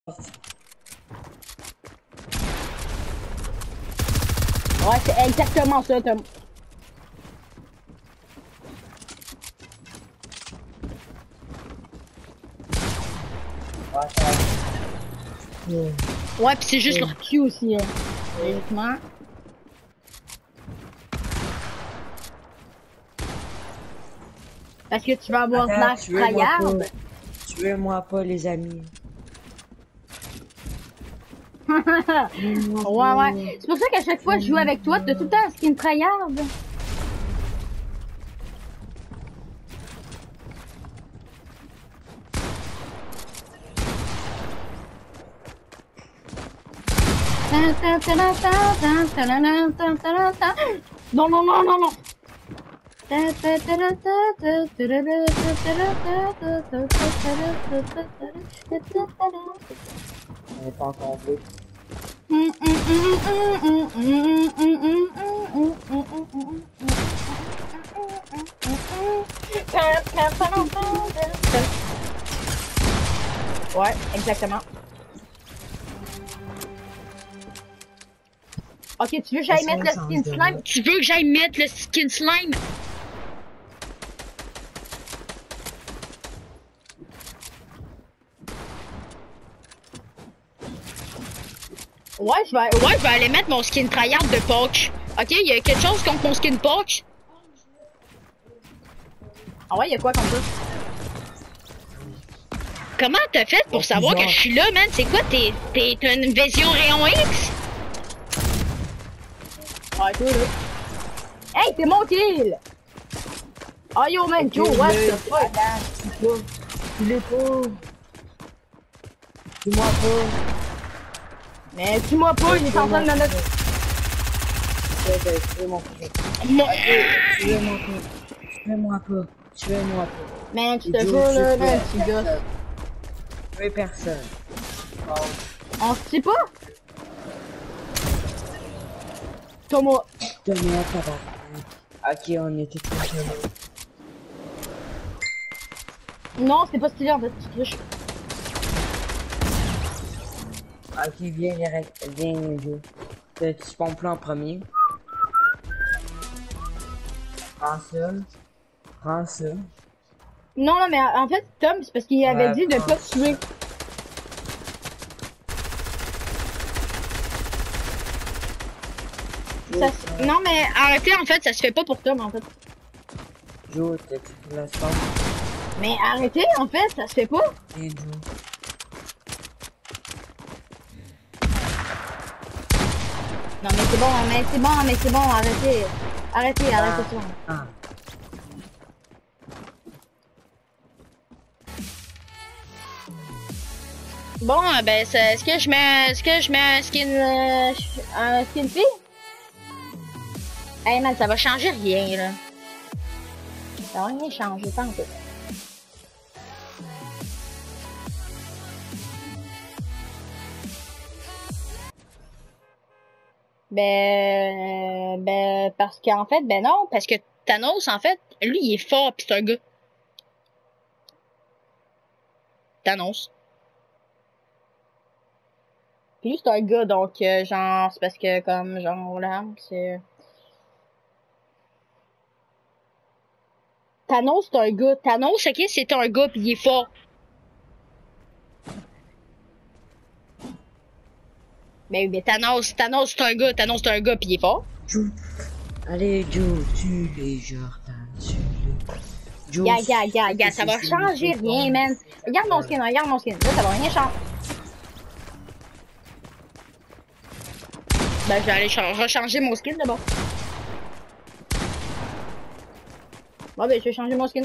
Ouais, c'est exactement ça, Tom. Ouais, pis c'est juste leur cul aussi, hein. Logiquement. Parce que tu vas avoir de l'air tryhard. Tuez-moi pas, les amis. Ouais, ouais. C'est pour ça qu'à chaque fois que je joue avec toi, t'as tout le temps un skin tryhard. Non, non, non, non, non. Elle est pas encore bleue. Ouais, exactement. Ok, tu veux que j'aille mettre le skin slime? Tu veux que j'aille mettre le skin slime? Ouais, je vais aller mettre mon skin tryhard de Poch. Ok, il y a quelque chose contre mon skin Poch? Ah ouais, il y a quoi comme ça? Comment t'as fait pour savoir que je suis là, man? C'est quoi? T'es une vision rayon X? Ouais, toi, là. Hey, t'es mon kill! Oh yo, man, Joe, what the fuck? Tu l'es pas. Dis-moi pas. Mais dis-moi pas, il est en train de me mettre... Tuez-moi pas. Tuez-moi pas. Man, tu te jures, là, man, tu gosses. Tuez personne. On se sait pas? Thomas. Thomas, ça va. Ok, on était tous là. Non, c'est pas stylé en fait, tu triches. Ok, viens, jouer. Tu pompes là en premier. Prends ça. Prends ça. Non, non, mais en fait, Tom, c'est parce qu'il avait dit de pas tuer. Non, mais arrêtez, en fait, ça se fait pas pour Tom, en fait. Joe, tu la sens. Mais arrêtez, en fait, ça se fait pas. Et Joe. Non, mais c'est bon, arrêtez. Arrêtez ça. Ah. Bon, ben, est-ce que je mets un skin fille? Hey man, ça va changer rien, là. Ça va rien changer, tant que. Parce qu'en fait, ben non, parce que Thanos, en fait, lui, il est fort, pis c'est un gars. Thanos. Pis lui, c'est un gars, donc, genre, c'est parce que, comme, genre, là, c'est... Thanos, c'est un gars. Thanos, ok, c'est un gars, pis il est fort. Mais Thanos, c'est un gars, pis il est fort. Joe. Allez, Joe, tue les Jordans, tue-les. Gars, ça va changer rien, man. Regarde mon skin. Là, ça va rien changer. Ben, je vais aller rechanger mon skin, d'abord. Bon, ben, je vais changer mon skin.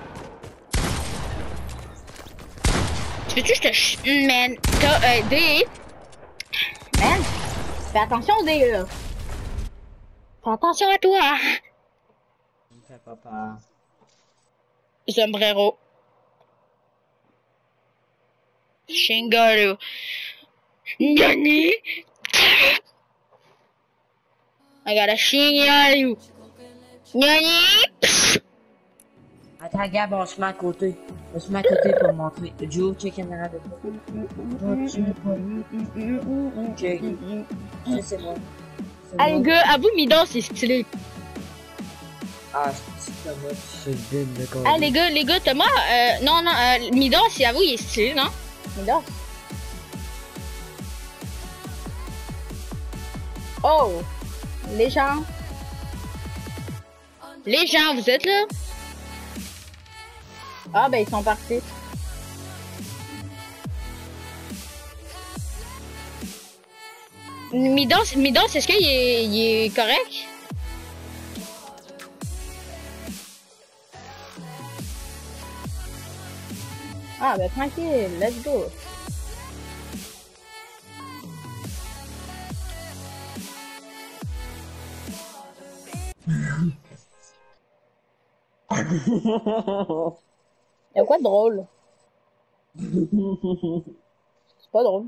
Tu veux-tu que je te... Man, t'as, D... Man, fais attention, D, là. Fais attention à toi. Fais papa. Sombrero. Shingaru. Nani? I got a Shingaru. Nani? Attends, Gab, on se met à côté. On se met à côté pour me montrer. Joe, check en arrière de toi. Joe, tu me pas. Check. Ça, c'est bon. Ah, les gars, avoue, Midas, c'est stylé. Ah, c'est Thomas, c'est bim de quoi. Ah, les gars, Thomas, non, Midas, avoue, il est stylé, non? Midas. Oh! Les gens, vous êtes là? Ah, ben, ils sont partis. Midas, est-ce qu'il est correct? Ah, ben, tranquille, let's go. Y'a quoi de drôle? C'est pas drôle.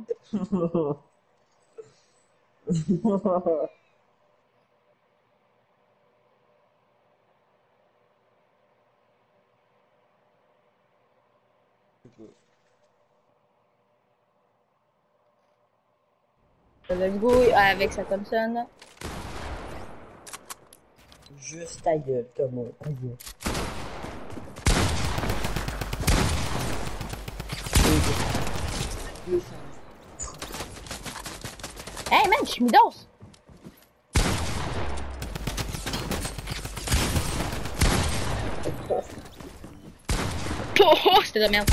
Let's go avec sa Thompson. Juste ta gueule, Thomas. Ta gueule. Hey man, je suis Midas! Oh, c'était de la merde.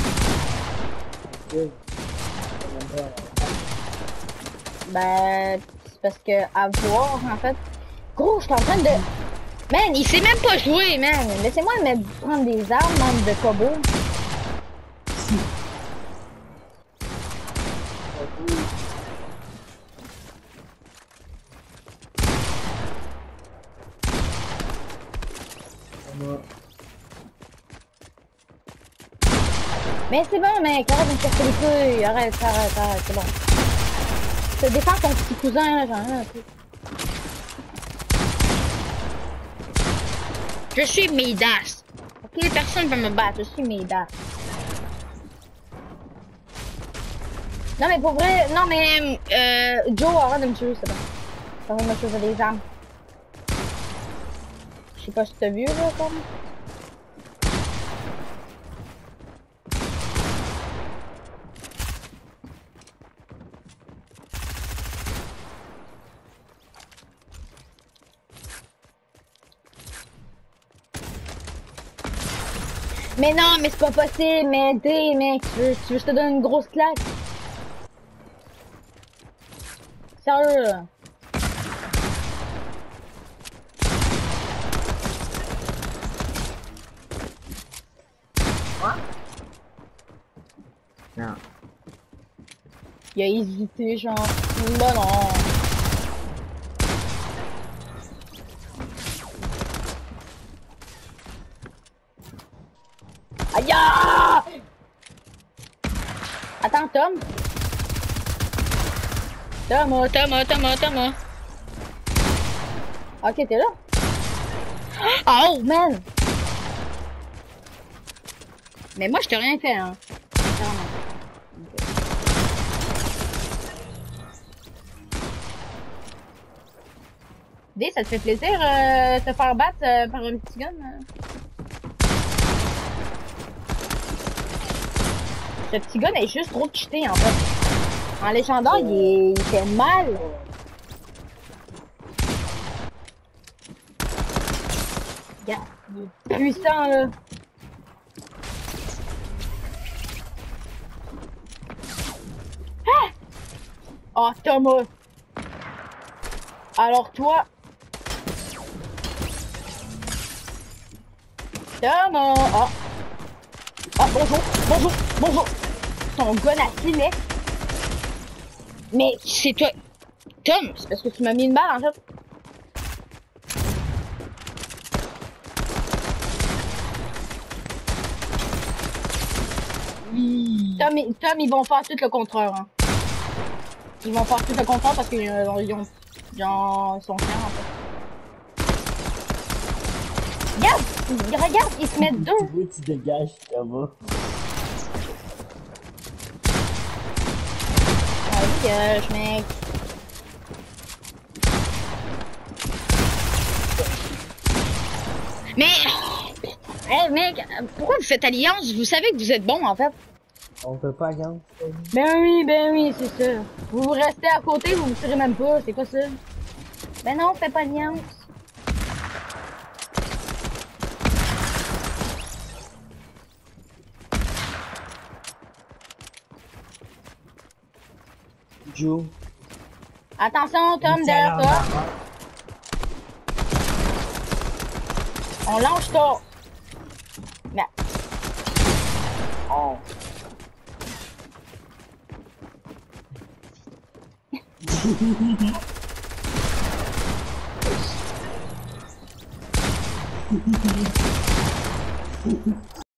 Ben, c'est parce que à voir, en fait. Gros, je suis en train de... Man, il sait même pas jouer, man. Laissez-moi me prendre des armes, man, de Kobo. Mais c'est bon, mec, arrête de me casser les couilles. Arrête, c'est bon. Je te défends ton petit cousin, là, j'en ai un peu. Je suis Midas. Ok, personne ne peut me battre, je suis Midas. Non, mais pour vrai, non, mais Joe, arrête de me tuer, c'est bon. Arrête de me tuer des armes. Je sais pas si t'as vu, là, comme. Mais non, mais c'est pas possible, mais D, mec, tu veux que je te donne une grosse claque? Sérieux, là. Quoi? Non. Il a hésité, genre, bah non. Aïe! Attends, Tom. Thomas. Ok, t'es là? Oh, man! Mais moi, je t'ai rien fait, hein. D, ça te fait plaisir te faire battre par un petit gun? Ce petit gun est juste trop cheaté en fait. En légendaire, il fait mal. Regarde, il est puissant là. Ah! Oh Thomas. Alors toi. Thomas. Oh. Ah bonjour. Ton gun à filet. Mais c'est toi. Tom, c'est parce que tu m'as mis une balle en fait. Oui. Tom, ils vont faire tout le contreur. Hein. Ils vont faire tout le contreur parce qu'ils sont chiants en fait. Regarde, ils se mettent deux. Oui, tu dégages, là-bas. Ah, dégage, mec. Mais... Hey, mec, pourquoi vous faites alliance? Vous savez que vous êtes bon, en fait. On peut pas gagner. Ben oui, c'est ça. Vous restez à côté, vous vous tirez même pas, c'est quoi ça? Ben non, fais pas alliance. Joe. Attention, Tom, derrière toi. On lance toi. Mais... Oh.